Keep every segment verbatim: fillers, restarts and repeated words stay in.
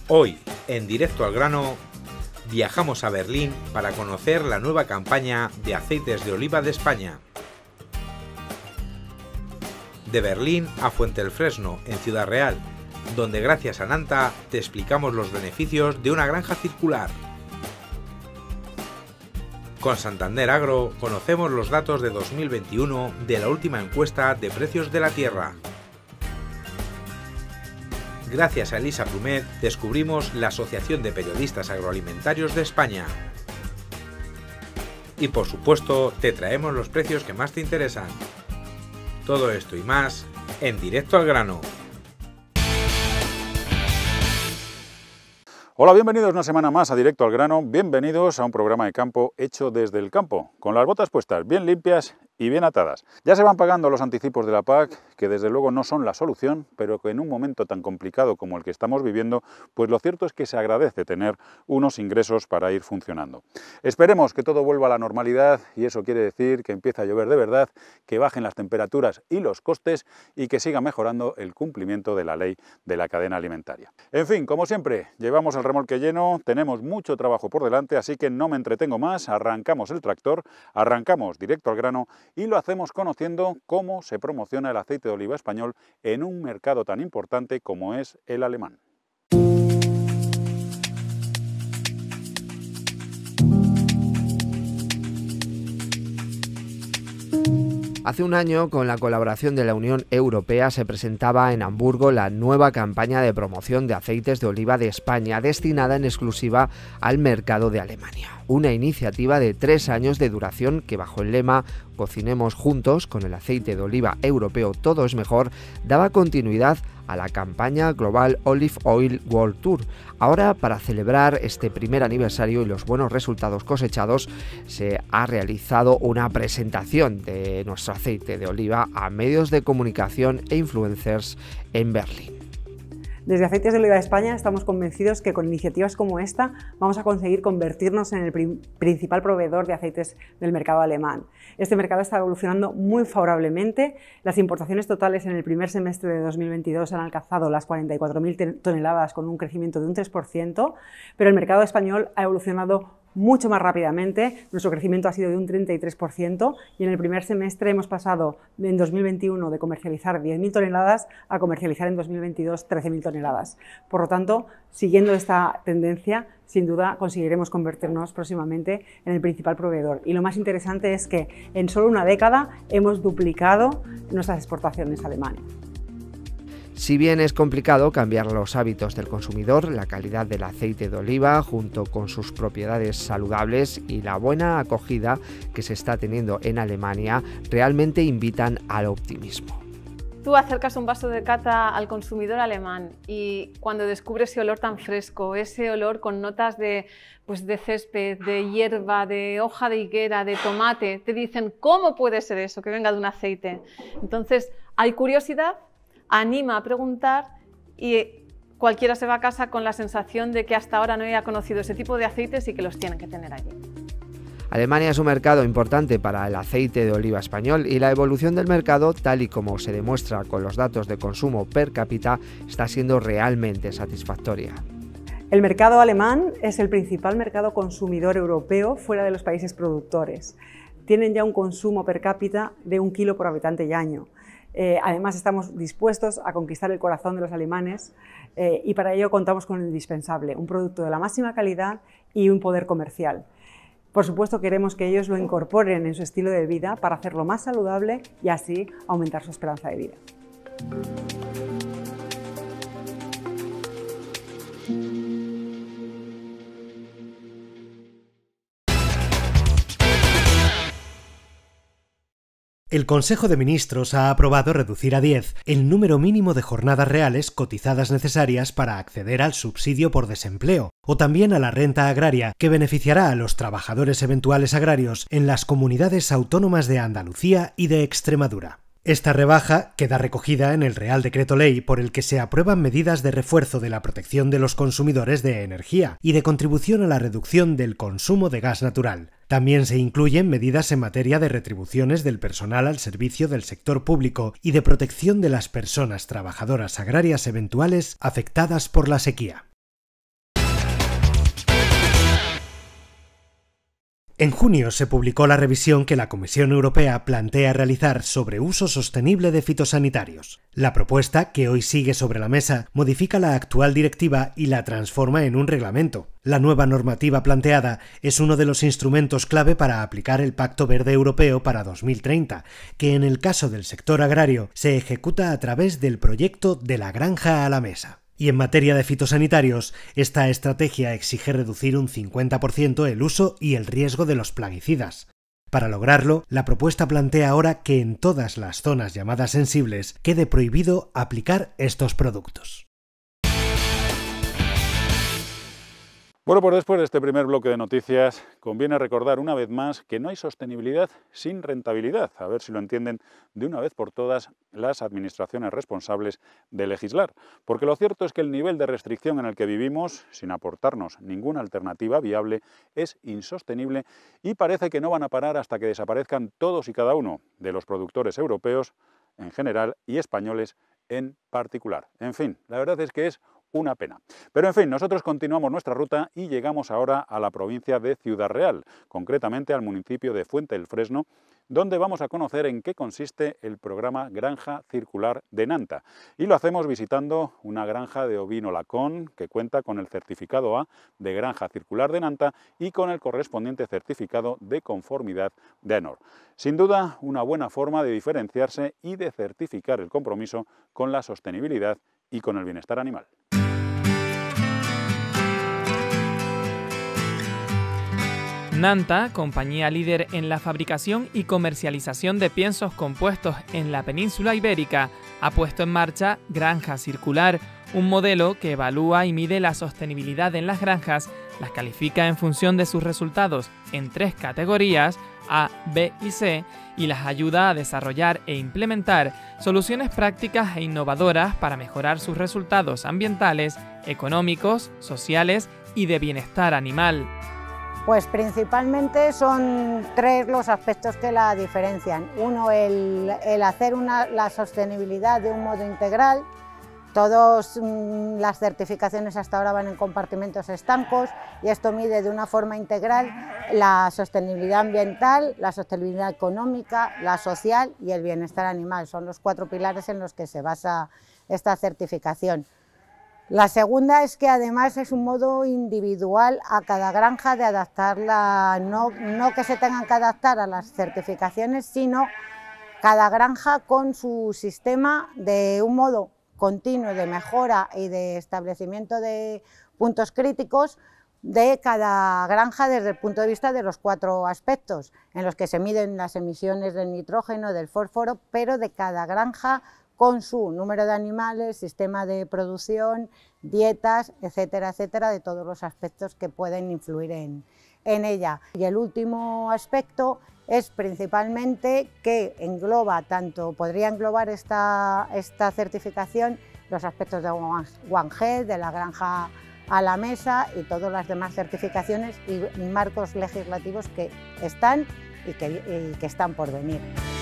Hoy, en Directo al Grano, viajamos a Berlín para conocer la nueva campaña de aceites de oliva de España. De Berlín a Fuenteelfresno, en Ciudad Real, donde gracias a Nanta te explicamos los beneficios de una granja circular. Con Santander Agro conocemos los datos de dos mil veintiuno de la última encuesta de precios de la tierra. Gracias a Elisa Plumet descubrimos la Asociación de Periodistas Agroalimentarios de España. Y por supuesto te traemos los precios que más te interesan. Todo esto y más en Directo al Grano. Hola, bienvenidos una semana más a Directo al Grano, bienvenidos a un programa de campo hecho desde el campo, con las botas puestas bien limpias y bien atadas. Ya se van pagando los anticipos de la P A C, que desde luego no son la solución, pero que en un momento tan complicado como el que estamos viviendo, pues lo cierto es que se agradece tener unos ingresos para ir funcionando. Esperemos que todo vuelva a la normalidad y eso quiere decir que empiece a llover de verdad, que bajen las temperaturas y los costes y que siga mejorando el cumplimiento de la ley de la cadena alimentaria. En fin, como siempre, llevamos el remolque lleno, tenemos mucho trabajo por delante, así que no me entretengo más, arrancamos el tractor, arrancamos Directo al Grano y lo hacemos conociendo cómo se promociona el aceite de oliva español en un mercado tan importante como es el alemán. Hace un año, con la colaboración de la Unión Europea, se presentaba en Hamburgo la nueva campaña de promoción de aceites de oliva de España, destinada en exclusiva al mercado de Alemania. Una iniciativa de tres años de duración que, bajo el lema "Cocinemos juntos con el aceite de oliva europeo, todo es mejor", daba continuidad a la campaña Global Olive Oil World Tour. Ahora, para celebrar este primer aniversario y los buenos resultados cosechados, se ha realizado una presentación de nuestro aceite de oliva a medios de comunicación e influencers en Berlín. Desde Aceites de Oliva de España estamos convencidos que con iniciativas como esta vamos a conseguir convertirnos en el principal proveedor de aceites del mercado alemán. Este mercado está evolucionando muy favorablemente. Las importaciones totales en el primer semestre de dos mil veintidós han alcanzado las cuarenta y cuatro mil toneladas con un crecimiento de un tres por ciento, pero el mercado español ha evolucionado mucho más rápidamente. Nuestro crecimiento ha sido de un treinta y tres por ciento y en el primer semestre hemos pasado en dos mil veintiuno de comercializar diez mil toneladas a comercializar en dos mil veintidós trece mil toneladas. Por lo tanto, siguiendo esta tendencia, sin duda conseguiremos convertirnos próximamente en el principal proveedor. Y lo más interesante es que en solo una década hemos duplicado nuestras exportaciones a Alemania. Si bien es complicado cambiar los hábitos del consumidor, la calidad del aceite de oliva, junto con sus propiedades saludables y la buena acogida que se está teniendo en Alemania, realmente invitan al optimismo. Tú acercas un vaso de cata al consumidor alemán y cuando descubre ese olor tan fresco, ese olor con notas de, pues de césped, de hierba, de hoja de higuera, de tomate, te dicen ¿cómo puede ser eso que venga de un aceite? Entonces hay curiosidad, anima a preguntar y cualquiera se va a casa con la sensación de que hasta ahora no había conocido ese tipo de aceites y que los tienen que tener allí. Alemania es un mercado importante para el aceite de oliva español y la evolución del mercado, tal y como se demuestra con los datos de consumo per cápita, está siendo realmente satisfactoria. El mercado alemán es el principal mercado consumidor europeo fuera de los países productores. Tienen ya un consumo per cápita de un kilo por habitante y año. Eh, además, estamos dispuestos a conquistar el corazón de los alemanes eh, y para ello contamos con lo indispensable, un producto de la máxima calidad y un poder comercial. Por supuesto, queremos que ellos lo incorporen en su estilo de vida para hacerlo más saludable y así aumentar su esperanza de vida. El Consejo de Ministros ha aprobado reducir a diez el número mínimo de jornadas reales cotizadas necesarias para acceder al subsidio por desempleo, o también a la renta agraria, que beneficiará a los trabajadores eventuales agrarios en las comunidades autónomas de Andalucía y de Extremadura. Esta rebaja queda recogida en el Real Decreto Ley por el que se aprueban medidas de refuerzo de la protección de los consumidores de energía y de contribución a la reducción del consumo de gas natural. También se incluyen medidas en materia de retribuciones del personal al servicio del sector público y de protección de las personas trabajadoras agrarias eventuales afectadas por la sequía. En junio se publicó la revisión que la Comisión Europea plantea realizar sobre uso sostenible de fitosanitarios. La propuesta, que hoy sigue sobre la mesa, modifica la actual directiva y la transforma en un reglamento. La nueva normativa planteada es uno de los instrumentos clave para aplicar el Pacto Verde Europeo para dos mil treinta, que en el caso del sector agrario se ejecuta a través del proyecto De la granja a la mesa. Y en materia de fitosanitarios, esta estrategia exige reducir un cincuenta por ciento el uso y el riesgo de los plaguicidas. Para lograrlo, la propuesta plantea ahora que en todas las zonas llamadas sensibles quede prohibido aplicar estos productos. Bueno, pues después de este primer bloque de noticias, conviene recordar una vez más que no hay sostenibilidad sin rentabilidad. A ver si lo entienden de una vez por todas las administraciones responsables de legislar. Porque lo cierto es que el nivel de restricción en el que vivimos, sin aportarnos ninguna alternativa viable, es insostenible y parece que no van a parar hasta que desaparezcan todos y cada uno de los productores europeos en general y españoles en particular. En fin, la verdad es que es una pena. Pero en fin, nosotros continuamos nuestra ruta y llegamos ahora a la provincia de Ciudad Real, concretamente al municipio de Fuente del Fresno, donde vamos a conocer en qué consiste el programa Granja Circular de Nanta. Y lo hacemos visitando una granja de ovino lacón que cuenta con el certificado A de Granja Circular de Nanta y con el correspondiente certificado de conformidad de AENOR. Sin duda, una buena forma de diferenciarse y de certificar el compromiso con la sostenibilidad y con el bienestar animal. Nanta, compañía líder en la fabricación y comercialización de piensos compuestos en la península ibérica, ha puesto en marcha Granja Circular, un modelo que evalúa y mide la sostenibilidad en las granjas, las califica en función de sus resultados en tres categorías, A, B y C, y las ayuda a desarrollar e implementar soluciones prácticas e innovadoras para mejorar sus resultados ambientales, económicos, sociales y de bienestar animal. Pues principalmente son tres los aspectos que la diferencian. Uno, el, el hacer una, la sostenibilidad de un modo integral. Todas mmm, las certificaciones hasta ahora van en compartimentos estancos y esto mide de una forma integral la sostenibilidad ambiental, la sostenibilidad económica, la social y el bienestar animal. Son los cuatro pilares en los que se basa esta certificación. La segunda es que además es un modo individual a cada granja de adaptarla, no, no que se tengan que adaptar a las certificaciones, sino cada granja con su sistema de un modo continuo de mejora y de establecimiento de puntos críticos de cada granja desde el punto de vista de los cuatro aspectos, en los que se miden las emisiones del nitrógeno, del fósforo, pero de cada granja con su número de animales, sistema de producción, dietas, etcétera, etcétera, de todos los aspectos que pueden influir en, en ella. Y el último aspecto es principalmente que engloba tanto, podría englobar esta, esta certificación los aspectos de One Health, de la granja a la mesa y todas las demás certificaciones y marcos legislativos que están y que, y que están por venir.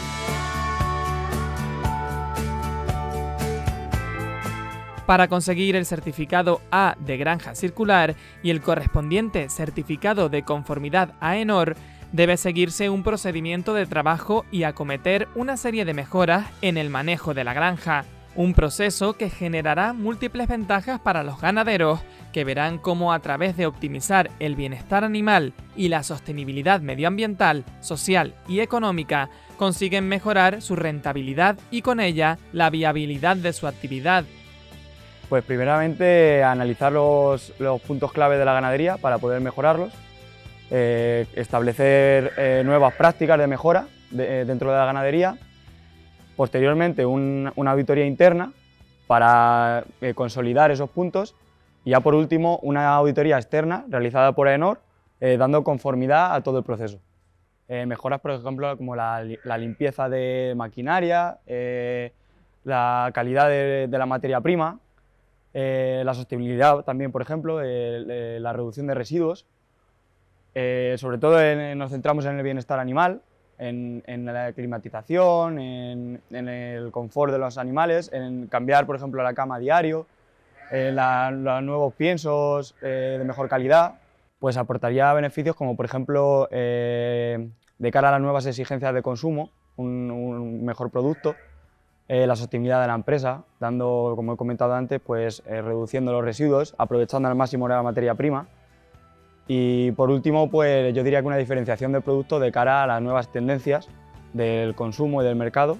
Para conseguir el certificado A de Granja Circular y el correspondiente certificado de conformidad a AENOR, debe seguirse un procedimiento de trabajo y acometer una serie de mejoras en el manejo de la granja. Un proceso que generará múltiples ventajas para los ganaderos, que verán cómo a través de optimizar el bienestar animal y la sostenibilidad medioambiental, social y económica, consiguen mejorar su rentabilidad y con ella la viabilidad de su actividad. Pues primeramente analizar los, los puntos clave de la ganadería para poder mejorarlos, eh, establecer eh, nuevas prácticas de mejora de, eh, dentro de la ganadería, posteriormente un, una auditoría interna para eh, consolidar esos puntos y ya por último una auditoría externa realizada por AENOR eh, dando conformidad a todo el proceso. Eh, mejoras por ejemplo como la, la limpieza de maquinaria, eh, la calidad de, de la materia prima, Eh, la sostenibilidad también, por ejemplo, eh, eh, la reducción de residuos. Eh, sobre todo en, nos centramos en el bienestar animal, en, en la climatización, en, en el confort de los animales, en cambiar, por ejemplo, la cama a diario, en la, los nuevos piensos eh, de mejor calidad. pues aportaría beneficios como, por ejemplo, eh, de cara a las nuevas exigencias de consumo, un, un mejor producto, eh, la sostenibilidad de la empresa, dando, como he comentado antes, pues eh, reduciendo los residuos, aprovechando al máximo la materia prima. Y por último, pues yo diría que una diferenciación del producto de cara a las nuevas tendencias del consumo y del mercado,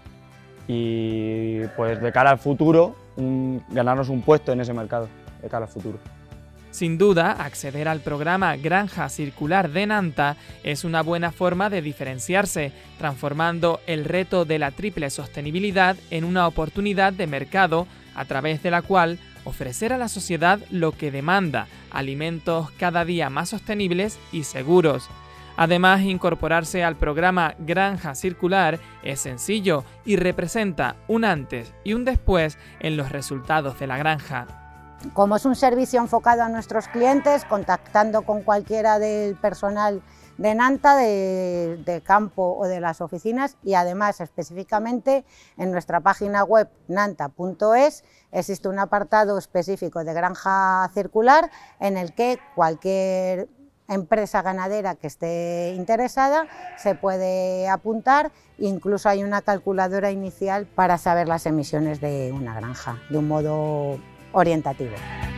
y pues de cara al futuro, un, ganarnos un puesto en ese mercado, de cara al futuro. Sin duda, acceder al programa Granja Circular de Nanta es una buena forma de diferenciarse, transformando el reto de la triple sostenibilidad en una oportunidad de mercado a través de la cual ofrecer a la sociedad lo que demanda, alimentos cada día más sostenibles y seguros. Además, incorporarse al programa Granja Circular es sencillo y representa un antes y un después en los resultados de la granja. Como es un servicio enfocado a nuestros clientes, contactando con cualquiera del personal de Nanta, de, de campo o de las oficinas, y además específicamente en nuestra página web nanta punto es existe un apartado específico de granja circular en el que cualquier empresa ganadera que esté interesada se puede apuntar. Incluso hay una calculadora inicial para saber las emisiones de una granja de un modo orientativo.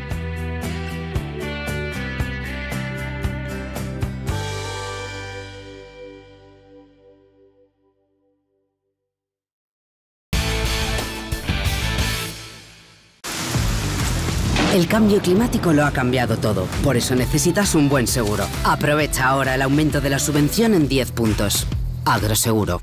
El cambio climático lo ha cambiado todo, por eso necesitas un buen seguro. Aprovecha ahora el aumento de la subvención en diez puntos. Agroseguro.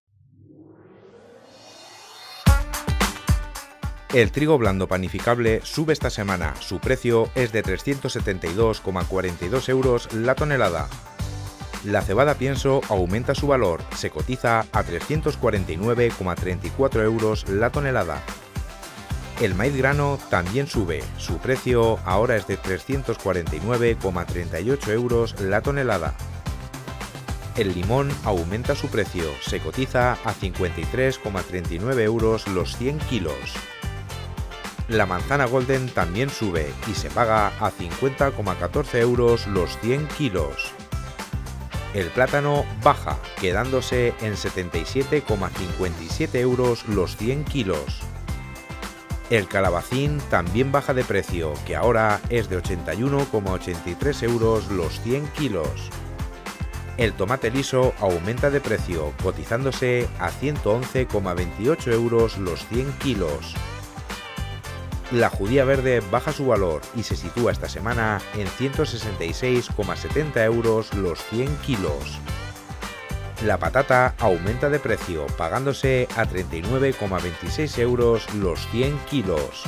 El trigo blando panificable sube esta semana. Su precio es de trescientos setenta y dos coma cuarenta y dos euros la tonelada. La cebada pienso aumenta su valor. Se cotiza a trescientos cuarenta y nueve coma treinta y cuatro euros la tonelada. El maíz grano también sube. Su precio ahora es de trescientos cuarenta y nueve coma treinta y ocho euros la tonelada. El limón aumenta su precio. Se cotiza a cincuenta y tres coma treinta y nueve euros los cien kilos. La manzana golden también sube y se paga a cincuenta coma catorce euros los cien kilos. El plátano baja, quedándose en setenta y siete coma cincuenta y siete euros los cien kilos. El calabacín también baja de precio, que ahora es de ochenta y uno coma ochenta y tres euros los cien kilos. El tomate liso aumenta de precio, cotizándose a ciento once coma veintiocho euros los cien kilos. La judía verde baja su valor y se sitúa esta semana en ciento sesenta y seis coma setenta euros los cien kilos. La patata aumenta de precio, pagándose a treinta y nueve coma veintiséis euros los cien kilos.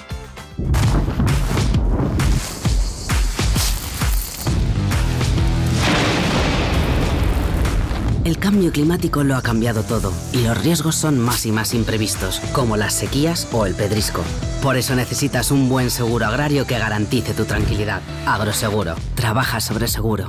El cambio climático lo ha cambiado todo y los riesgos son más y más imprevistos, como las sequías o el pedrisco. Por eso necesitas un buen seguro agrario que garantice tu tranquilidad. Agroseguro. Trabaja sobre seguro.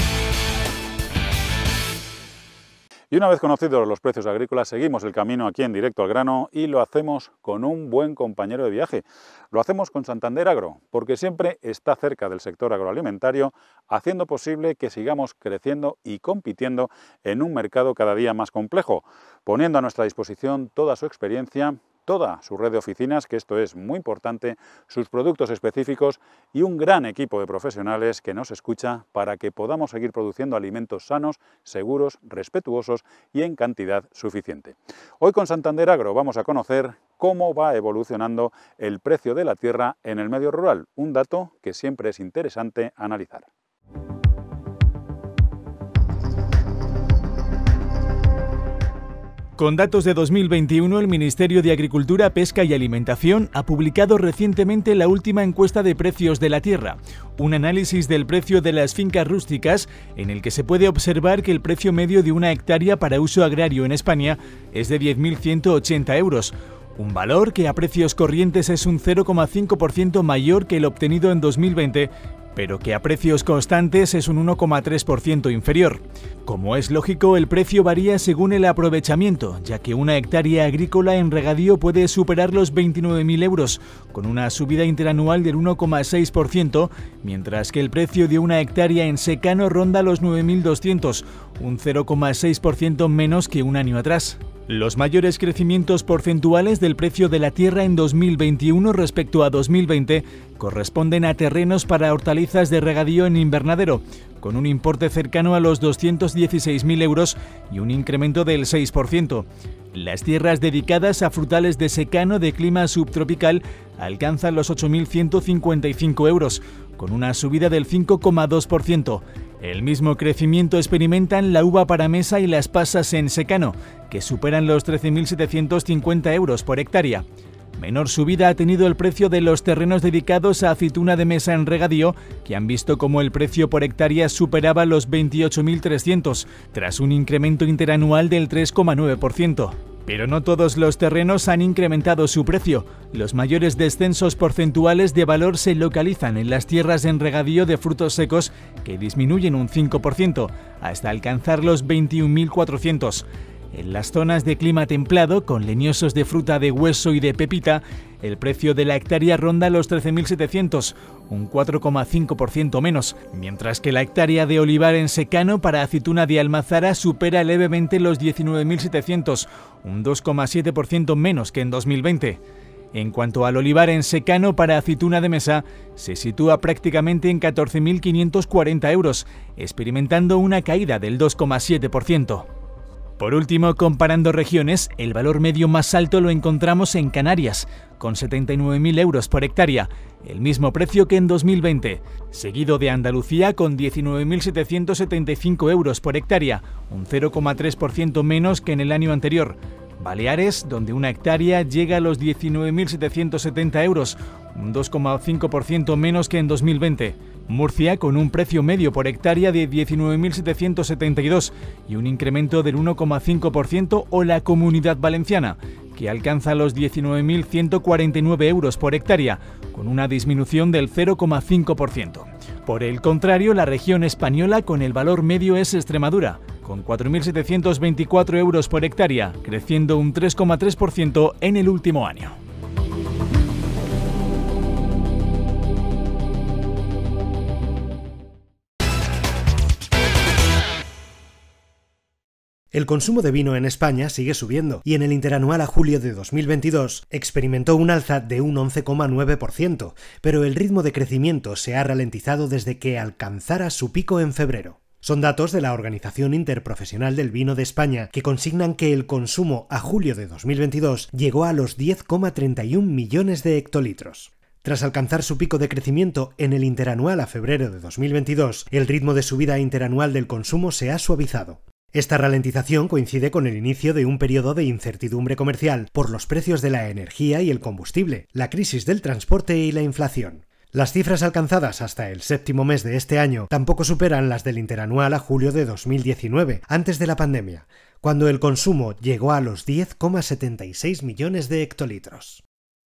Y una vez conocidos los precios agrícolas, seguimos el camino aquí en Directo al Grano y lo hacemos con un buen compañero de viaje. Lo hacemos con Santander Agro, porque siempre está cerca del sector agroalimentario, haciendo posible que sigamos creciendo y compitiendo en un mercado cada día más complejo, poniendo a nuestra disposición toda su experiencia, toda su red de oficinas, que esto es muy importante, sus productos específicos y un gran equipo de profesionales que nos escucha para que podamos seguir produciendo alimentos sanos, seguros, respetuosos y en cantidad suficiente. Hoy con Santander Agro vamos a conocer cómo va evolucionando el precio de la tierra en el medio rural, un dato que siempre es interesante analizar. Con datos de dos mil veintiuno, el Ministerio de Agricultura, Pesca y Alimentación ha publicado recientemente la última encuesta de precios de la tierra, un análisis del precio de las fincas rústicas en el que se puede observar que el precio medio de una hectárea para uso agrario en España es de diez mil ciento ochenta euros, un valor que a precios corrientes es un cero coma cinco por ciento mayor que el obtenido en dos mil veinte pero que a precios constantes es un uno coma tres por ciento inferior. Como es lógico, el precio varía según el aprovechamiento, ya que una hectárea agrícola en regadío puede superar los veintinueve mil euros, con una subida interanual del uno coma seis por ciento, mientras que el precio de una hectárea en secano ronda los nueve mil doscientos, un cero coma seis por ciento menos que un año atrás. Los mayores crecimientos porcentuales del precio de la tierra en dos mil veintiuno respecto a dos mil veinte corresponden a terrenos para hortalizas de regadío en invernadero, con un importe cercano a los doscientos dieciséis mil euros y un incremento del seis por ciento. Las tierras dedicadas a frutales de secano de clima subtropical alcanzan los ocho mil ciento cincuenta y cinco euros, con una subida del cinco coma dos por ciento. El mismo crecimiento experimentan la uva para mesa y las pasas en secano, que superan los trece mil setecientos cincuenta euros por hectárea. Menor subida ha tenido el precio de los terrenos dedicados a aceituna de mesa en regadío, que han visto como el precio por hectárea superaba los veintiocho mil trescientos, tras un incremento interanual del tres coma nueve por ciento. Pero no todos los terrenos han incrementado su precio. Los mayores descensos porcentuales de valor se localizan en las tierras en regadío de frutos secos, que disminuyen un cinco por ciento, hasta alcanzar los veintiún mil cuatrocientos. En las zonas de clima templado, con leñosos de fruta de hueso y de pepita, el precio de la hectárea ronda los trece mil setecientos, un cuatro coma cinco por ciento menos, mientras que la hectárea de olivar en secano para aceituna de almazara supera levemente los diecinueve mil setecientos, un dos coma siete por ciento menos que en dos mil veinte. En cuanto al olivar en secano para aceituna de mesa, se sitúa prácticamente en catorce mil quinientos cuarenta euros, experimentando una caída del dos coma siete por ciento. Por último, comparando regiones, el valor medio más alto lo encontramos en Canarias, con setenta y nueve mil euros por hectárea, el mismo precio que en dos mil veinte, seguido de Andalucía con diecinueve mil setecientos setenta y cinco euros por hectárea, un cero coma tres por ciento menos que en el año anterior. Baleares, donde una hectárea llega a los diecinueve mil setecientos setenta euros, un dos coma cinco por ciento menos que en dos mil veinte. Murcia, con un precio medio por hectárea de diecinueve mil setecientos setenta y dos y un incremento del uno coma cinco por ciento, o la Comunidad Valenciana, que alcanza los diecinueve mil ciento cuarenta y nueve euros por hectárea, con una disminución del cero coma cinco por ciento. Por el contrario, la región española con el valor medio es Extremadura, con cuatro mil setecientos veinticuatro euros por hectárea, creciendo un tres coma tres por ciento en el último año. El consumo de vino en España sigue subiendo y en el interanual a julio de dos mil veintidós experimentó un alza de un once coma nueve por ciento, pero el ritmo de crecimiento se ha ralentizado desde que alcanzara su pico en febrero. Son datos de la Organización Interprofesional del Vino de España, que consignan que el consumo a julio de dos mil veintidós llegó a los diez coma treinta y un millones de hectolitros. Tras alcanzar su pico de crecimiento en el interanual a febrero de dos mil veintidós, el ritmo de subida interanual del consumo se ha suavizado. Esta ralentización coincide con el inicio de un periodo de incertidumbre comercial por los precios de la energía y el combustible, la crisis del transporte y la inflación. Las cifras alcanzadas hasta el séptimo mes de este año tampoco superan las del interanual a julio de dos mil diecinueve, antes de la pandemia, cuando el consumo llegó a los diez coma setenta y seis millones de hectolitros.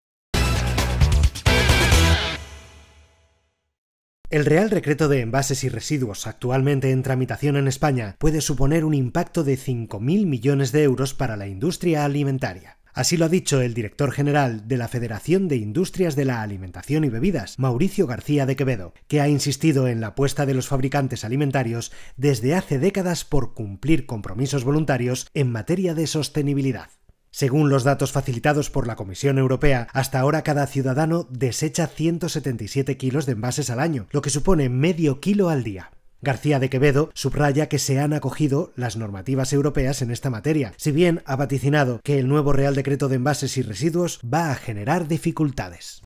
El Real Decreto de Envases y Residuos, actualmente en tramitación en España, puede suponer un impacto de cinco mil millones de euros para la industria alimentaria. Así lo ha dicho el director general de la Federación de Industrias de la Alimentación y Bebidas, Mauricio García de Quevedo, que ha insistido en la apuesta de los fabricantes alimentarios desde hace décadas por cumplir compromisos voluntarios en materia de sostenibilidad. Según los datos facilitados por la Comisión Europea, hasta ahora cada ciudadano desecha ciento setenta y siete kilos de envases al año, lo que supone medio kilo al día. García de Quevedo subraya que se han acogido las normativas europeas en esta materia, si bien ha vaticinado que el nuevo Real Decreto de Envases y Residuos va a generar dificultades.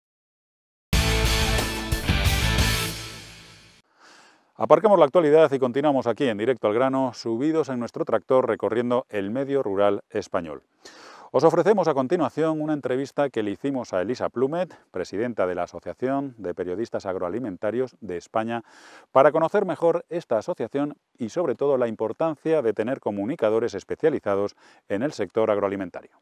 Aparcamos la actualidad y continuamos aquí en Directo al Grano, subidos en nuestro tractor recorriendo el medio rural español. Os ofrecemos a continuación una entrevista que le hicimos a Elisa Plumet, presidenta de la Asociación de Periodistas Agroalimentarios de España, para conocer mejor esta asociación y sobre todo la importancia de tener comunicadores especializados en el sector agroalimentario.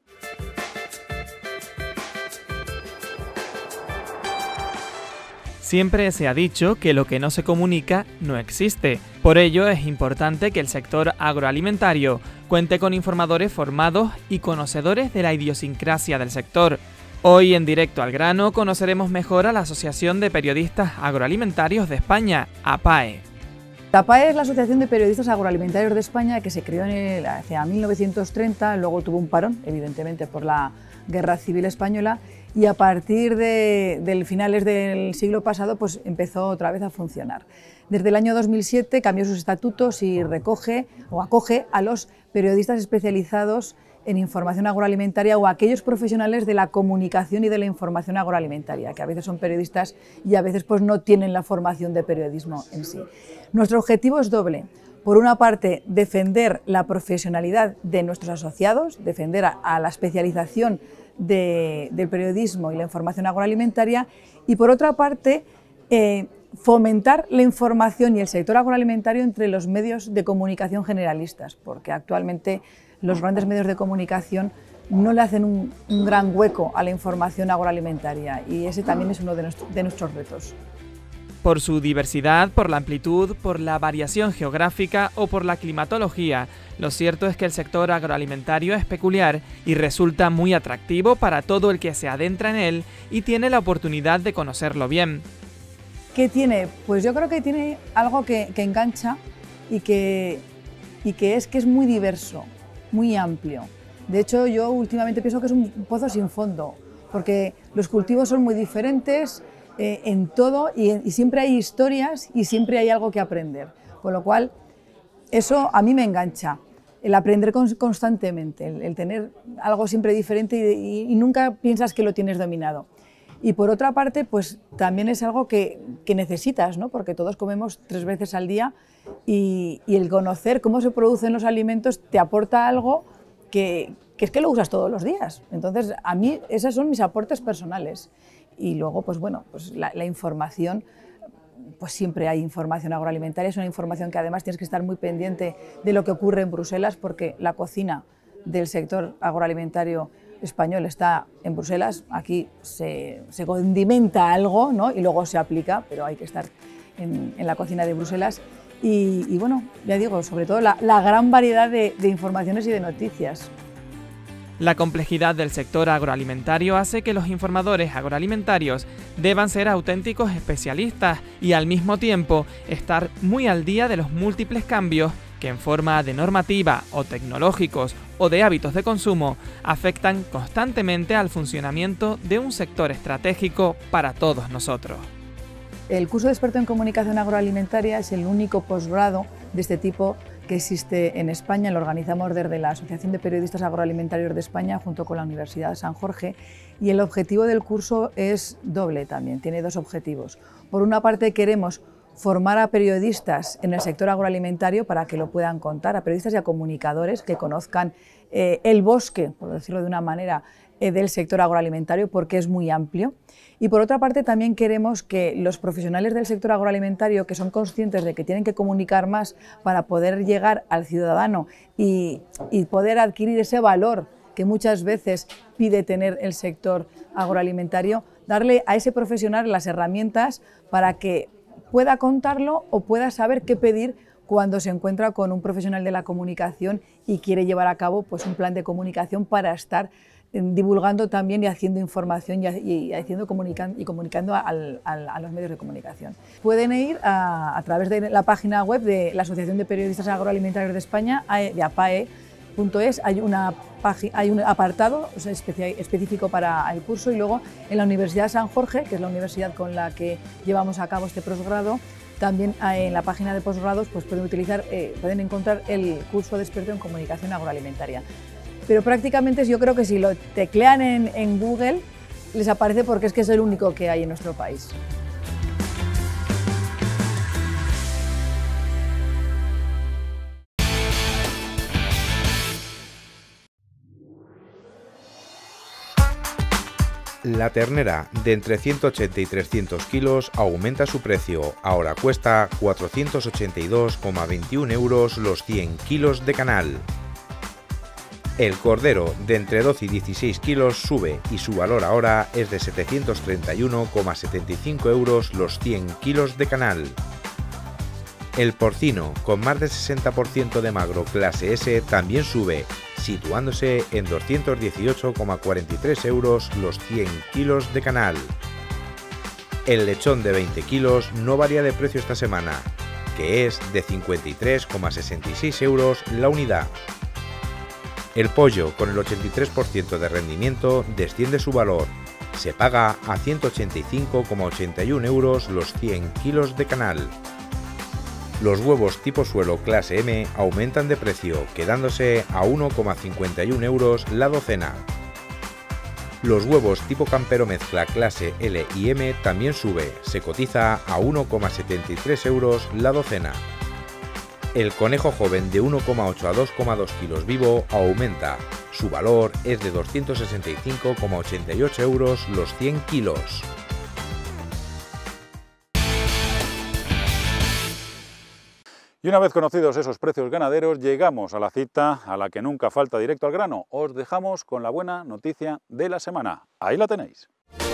Siempre se ha dicho que lo que no se comunica no existe. Por ello es importante que el sector agroalimentario cuente con informadores formados y conocedores de la idiosincrasia del sector. Hoy en Directo al Grano conoceremos mejor a la Asociación de Periodistas Agroalimentarios de España, APAE. La APAE es la Asociación de Periodistas Agroalimentarios de España, que se creó en el, hacia mil novecientos treinta, luego tuvo un parón, evidentemente por la Guerra Civil Española, y a partir de, de finales del siglo pasado pues empezó otra vez a funcionar. Desde el año dos mil siete cambió sus estatutos y recoge o acoge a los periodistas especializados en información agroalimentaria o a aquellos profesionales de la comunicación y de la información agroalimentaria, que a veces son periodistas y a veces pues no tienen la formación de periodismo en sí. Nuestro objetivo es doble. Por una parte, defender la profesionalidad de nuestros asociados, defender a, a la especialización de, del periodismo y la información agroalimentaria, y por otra parte, eh, fomentar la información y el sector agroalimentario entre los medios de comunicación generalistas, porque actualmente los grandes medios de comunicación no le hacen un, un gran hueco a la información agroalimentaria, y ese también es uno de, nuestro, de nuestros retos. Por su diversidad, por la amplitud, por la variación geográfica o por la climatología, lo cierto es que el sector agroalimentario es peculiar y resulta muy atractivo para todo el que se adentra en él y tiene la oportunidad de conocerlo bien. ¿Qué tiene? Pues yo creo que tiene algo que, que engancha y que, y que es que es muy diverso, muy amplio. De hecho, yo últimamente pienso que es un pozo sin fondo, porque los cultivos son muy diferentes eh, en todo y, y siempre hay historias y siempre hay algo que aprender. Con lo cual, eso a mí me engancha, el aprender constantemente, el, el tener algo siempre diferente y, y, y nunca piensas que lo tienes dominado. Y por otra parte, pues también es algo que, que necesitas, ¿no? Porque todos comemos tres veces al día y, y el conocer cómo se producen los alimentos te aporta algo que, que es que lo usas todos los días. Entonces, a mí esos son mis aportes personales. Y luego, pues bueno, pues la, la información, pues siempre hay información agroalimentaria, es una información que además tienes que estar muy pendiente de lo que ocurre en Bruselas, porque la cocina del sector agroalimentario español está en Bruselas, aquí se, se condimenta algo, ¿no? Y luego se aplica, pero hay que estar en, en la cocina de Bruselas. Y, y bueno, ya digo, sobre todo la, la gran variedad de, de informaciones y de noticias. La complejidad del sector agroalimentario hace que los informadores agroalimentarios deban ser auténticos especialistas y al mismo tiempo estar muy al día de los múltiples cambios que en forma de normativa o tecnológicos o de hábitos de consumo afectan constantemente al funcionamiento de un sector estratégico para todos nosotros. El curso de experto en comunicación agroalimentaria es el único posgrado de este tipo que existe en España. Lo organizamos desde la Asociación de Periodistas Agroalimentarios de España junto con la Universidad de San Jorge, y el objetivo del curso es doble también, tiene dos objetivos. Por una parte, queremos formar a periodistas en el sector agroalimentario para que lo puedan contar, a periodistas y a comunicadores que conozcan eh, el bosque, por decirlo de una manera, eh, del sector agroalimentario, porque es muy amplio. Y por otra parte también queremos que los profesionales del sector agroalimentario, que son conscientes de que tienen que comunicar más para poder llegar al ciudadano y, y poder adquirir ese valor que muchas veces pide tener el sector agroalimentario, darle a ese profesional las herramientas para que pueda contarlo o pueda saber qué pedir cuando se encuentra con un profesional de la comunicación y quiere llevar a cabo pues, un plan de comunicación para estar eh, divulgando también y haciendo información y, y, haciendo comunican, y comunicando al, al, a los medios de comunicación. Pueden ir a, a través de la página web de la Asociación de Periodistas Agroalimentarios de España, de apae punto es, hay, una hay un apartado o sea, específico para el curso, y luego en la Universidad de San Jorge, que es la universidad con la que llevamos a cabo este posgrado, también en la página de posgrados pues pueden, utilizar, eh, pueden encontrar el curso de experto en comunicación agroalimentaria. Pero prácticamente yo creo que si lo teclean en, en Google les aparece, porque es que es el único que hay en nuestro país. La ternera de entre ciento ochenta y trescientos kilos aumenta su precio. Ahora cuesta cuatrocientos ochenta y dos coma veintiún euros los cien kilos de canal. El cordero de entre doce y dieciséis kilos sube y su valor ahora es de setecientos treinta y uno coma setenta y cinco euros los cien kilos de canal. El porcino con más del sesenta por ciento de magro clase S también sube, situándose en doscientos dieciocho coma cuarenta y tres euros los cien kilos de canal. El lechón de veinte kilos no varía de precio esta semana, que es de cincuenta y tres coma sesenta y seis euros la unidad. El pollo con el ochenta y tres por ciento de rendimiento desciende su valor, se paga a ciento ochenta y cinco coma ochenta y uno euros los cien kilos de canal. Los huevos tipo suelo clase M aumentan de precio, quedándose a uno coma cincuenta y uno euros la docena. Los huevos tipo campero mezcla clase L y M también sube, se cotiza a uno coma setenta y tres euros la docena. El conejo joven de uno coma ocho a dos coma dos kilos vivo aumenta, su valor es de doscientos sesenta y cinco coma ochenta y ocho euros los cien kilos. Y una vez conocidos esos precios ganaderos, llegamos a la cita a la que nunca falta directo al grano. Os dejamos con la buena noticia de la semana. Ahí la tenéis.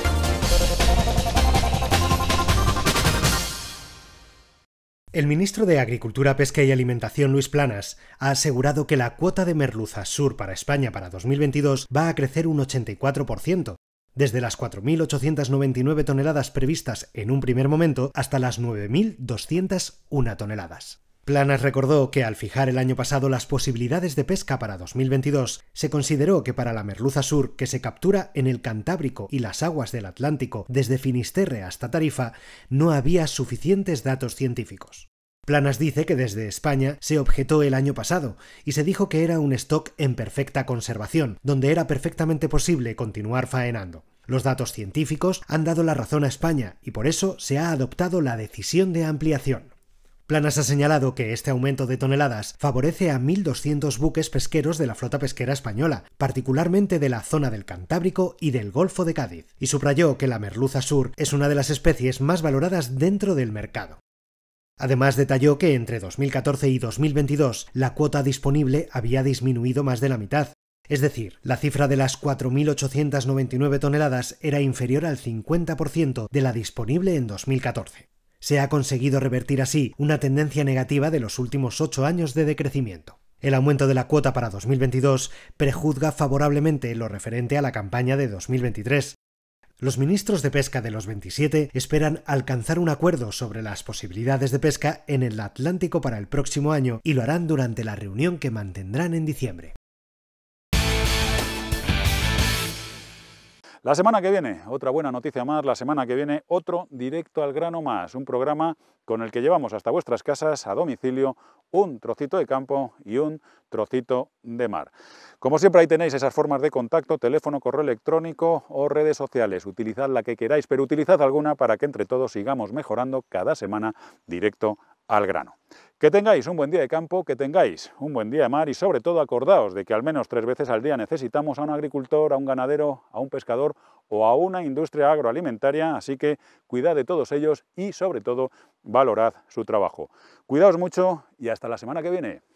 El ministro de Agricultura, Pesca y Alimentación, Luis Planas, ha asegurado que la cuota de merluza sur para España para dos mil veintidós va a crecer un ochenta y cuatro por ciento, desde las cuatro mil ochocientas noventa y nueve toneladas previstas en un primer momento hasta las nueve mil doscientas una toneladas. Planas recordó que al fijar el año pasado las posibilidades de pesca para dos mil veintidós, se consideró que para la merluza sur, que se captura en el Cantábrico y las aguas del Atlántico desde Finisterre hasta Tarifa, no había suficientes datos científicos. Planas dice que desde España se objetó el año pasado y se dijo que era un stock en perfecta conservación, donde era perfectamente posible continuar faenando. Los datos científicos han dado la razón a España y por eso se ha adoptado la decisión de ampliación. Planas ha señalado que este aumento de toneladas favorece a mil doscientos buques pesqueros de la flota pesquera española, particularmente de la zona del Cantábrico y del Golfo de Cádiz, y subrayó que la merluza sur es una de las especies más valoradas dentro del mercado. Además, detalló que entre dos mil catorce y dos mil veintidós la cuota disponible había disminuido más de la mitad, es decir, la cifra de las cuatro mil ochocientas noventa y nueve toneladas era inferior al cincuenta por ciento de la disponible en dos mil catorce. Se ha conseguido revertir así una tendencia negativa de los últimos ocho años de decrecimiento. El aumento de la cuota para dos mil veintidós prejuzga favorablemente lo referente a la campaña de dos mil veintitrés. Los ministros de pesca de los veintisiete esperan alcanzar un acuerdo sobre las posibilidades de pesca en el Atlántico para el próximo año y lo harán durante la reunión que mantendrán en diciembre. La semana que viene, otra buena noticia más, la semana que viene otro Directo al Grano más, un programa con el que llevamos hasta vuestras casas a domicilio un trocito de campo y un trocito de mar. Como siempre ahí tenéis esas formas de contacto, teléfono, correo electrónico o redes sociales. Utilizad la que queráis, pero utilizad alguna para que entre todos sigamos mejorando cada semana Directo al Grano. Que tengáis un buen día de campo, que tengáis un buen día de mar y sobre todo acordaos de que al menos tres veces al día necesitamos a un agricultor, a un ganadero, a un pescador o a una industria agroalimentaria, así que cuidad de todos ellos y sobre todo valorad su trabajo. Cuidaos mucho y hasta la semana que viene.